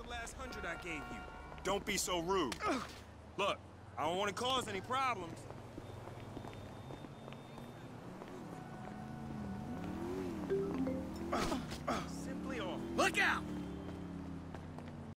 last 100 I gave you. Don't be so rude. Look, I don't want to cause any problems. Simply off. Look out!